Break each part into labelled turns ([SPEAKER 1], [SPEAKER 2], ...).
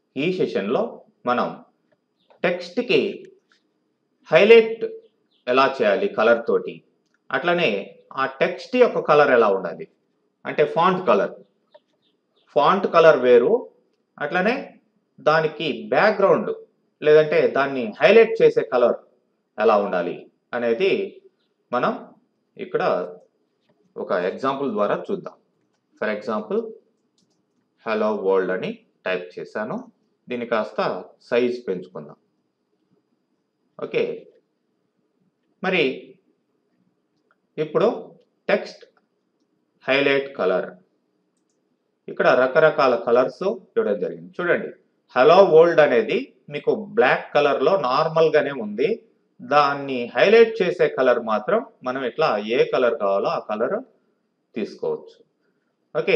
[SPEAKER 1] ఈ సెషన్లో మనం టెక్స్ట్కి హైలైట్ ఎలా చేయాలి కలర్ తోటి, అట్లనే ఆ టెక్స్ట్ యొక్క కలర్ ఎలా ఉండాలి అంటే ఫాంట్ కలర్ వేరు, అట్లనే దానికి బ్యాక్గ్రౌండ్ లేదంటే దాన్ని హైలైట్ చేసే కలర్ ఎలా ఉండాలి అనేది మనం ఇక్కడ ఒక ఎగ్జాంపుల్ ద్వారా చూద్దాం. ఫర్ ఎగ్జాంపుల్ హలో వరల్డ్ అని టైప్ చేశాను. దీన్ని కాస్త సైజ్ పెంచుకుందాం. ఓకే, మరి ఇప్పుడు టెక్స్ట్ హైలైట్ కలర్, ఇక్కడ రకరకాల కలర్స్ ఇవ్వడం జరిగింది. చూడండి, హలో వరల్డ్ అనేది మీకు బ్లాక్ కలర్లో నార్మల్గానే ఉంది. దాన్ని హైలైట్ చేసే కలర్ మాత్రం మనం ఇట్లా ఏ కలర్ కావాలో ఆ కలర్ తీసుకోవచ్చు. ఓకే,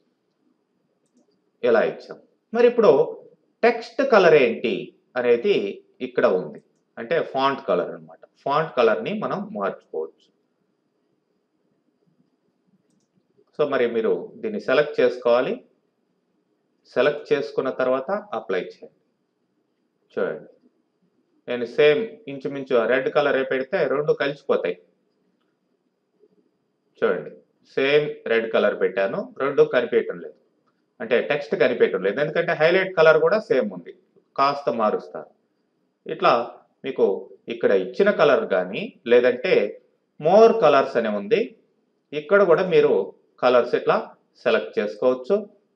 [SPEAKER 1] ఎలా ఇచ్చాం. మరి ఇప్పుడు టెక్స్ట్ కలర్ ఏంటి అనేది ఇక్కడ ఉంది, అంటే ఫాంట్ కలర్ అన్నమాట. ఫాంట్ కలర్ని మనం మార్చుకోవచ్చు. సో మరి మీరు దీన్ని సెలెక్ట్ చేసుకోవాలి. సెలెక్ట్ చేసుకున్న తర్వాత అప్లై చేయండి. చూడండి, నేను సేమ్ ఇంచుమించు రెడ్ కలర్ పెడితే రెండు కలిసిపోతాయి. చూడండి, సేమ్ రెడ్ కలర్ పెట్టాను, రెండు కనిపించడం లేదు, అంటే టెక్స్ట్ కనిపించడం లేదు. ఎందుకంటే హైలైట్ కలర్ కూడా సేమ్ ఉంది, కాస్త మారుస్తారు. ఇట్లా మీకు ఇక్కడ ఇచ్చిన కలర్ కానీ లేదంటే మోర్ కలర్స్ అనే ఉంది, ఇక్కడ కూడా మీరు కలర్స్ ఇట్లా సెలెక్ట్ చేసుకోవచ్చు.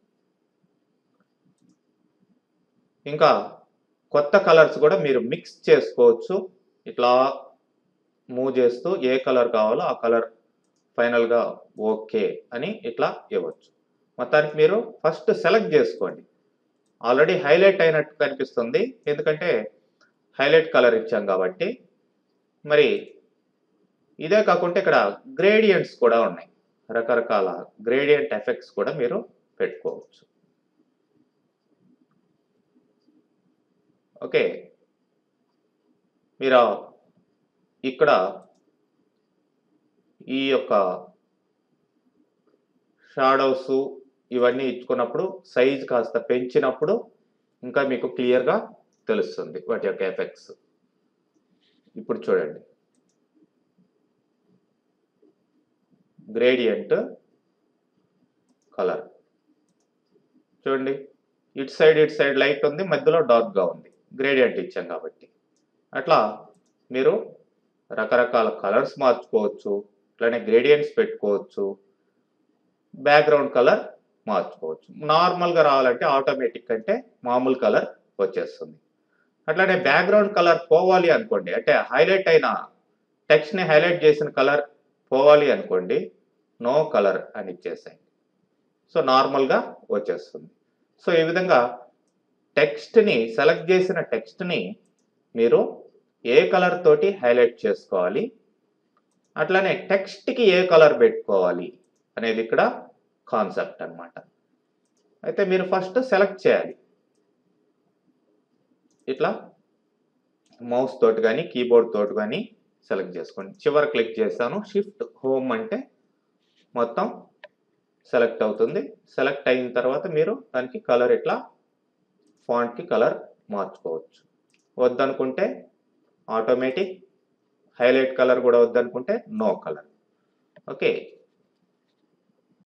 [SPEAKER 1] ఇంకా కొత్త కలర్స్ కూడా మీరు మిక్స్ చేసుకోవచ్చు. ఇట్లా మూవ్ చేస్తూ ఏ కలర్ కావాలో ఆ కలర్ ఫైనల్గా ఓకే అని ఇట్లా ఇవ్వచ్చు. మొత్తానికి మీరు ఫస్ట్ సెలెక్ట్ చేసుకోండి. ఆల్రెడీ హైలైట్ అయినట్టు కనిపిస్తుంది, ఎందుకంటే హైలైట్ కలర్ ఇచ్చాం కాబట్టి. మరి ఇదే కాకుండా ఇక్కడ గ్రేడియంట్స్ కూడా ఉన్నాయి, రకరకాల గ్రేడియంట్ ఎఫెక్ట్స్ కూడా మీరు పెట్టుకోవచ్చు. ఓకే, మీరు ఇక్కడ ఈ యొక్క షాడోస్ ఇవన్నీ ఇచ్చుకున్నప్పుడు సైజ్ కాస్త పెంచినప్పుడు ఇంకా మీకు క్లియర్గా తెలుస్తుంది వాటి యొక్క ఎఫెక్ట్స్. ఇప్పుడు చూడండి, గ్రేడియంట్ కలర్ చూడండి, ఇటు సైడ్ లైట్ ఉంది, మధ్యలో డార్క్గా ఉంది, గ్రేడియంట్ ఇచ్చాం కాబట్టి. అట్లా మీరు రకరకాల కలర్స్ మార్చుకోవచ్చు, అట్లనే గ్రేడియంట్స్ పెట్టుకోవచ్చు, బ్యాక్గ్రౌండ్ కలర్ మార్చుకోవచ్చు. నార్మల్గా రావాలంటే ఆటోమేటిక్ అంటే మామూలు కలర్ వచ్చేస్తుంది. అట్లనే బ్యాక్గ్రౌండ్ కలర్ పోవాలి అనుకోండి, అంటే హైలైట్ అయిన టెక్స్ట్ని హైలైట్ చేసిన కలర్ పోవాలి అనుకోండి, నో కలర్ అని ఇచ్చేసాయి. సో నార్మల్గా వచ్చేస్తుంది. సో ఈ విధంగా టెక్స్ట్ని సెలెక్ట్ చేసిన టెక్స్ట్ని మీరు ఏ కలర్ తోటి హైలైట్ చేసుకోవాలి, అట్లనే టెక్స్ట్కి ఏ కలర్ పెట్టుకోవాలి అనేది ఇక్కడ కాన్సెప్ట్ అన్నమాట. అయితే మీరు ఫస్ట్ సెలెక్ట్ చేయాలి. ఇట్లా మౌస్ తోటి కానీ కీబోర్డ్ తోటి కానీ సెలెక్ట్ చేసుకోండి. చివరి క్లిక్ చేస్తాను, షిఫ్ట్ హోమ్ అంటే మొత్తం సెలెక్ట్ అవుతుంది. సెలెక్ట్ అయిన తర్వాత మీరు దానికి కలర్ ఇట్లా ఫాంట్కి కలర్ మార్చుకోవచ్చు. వద్దనుకుంటే ఆటోమేటిక్, హైలైట్ కలర్ కూడా వద్దనుకుంటే నో కలర్. ఓకే.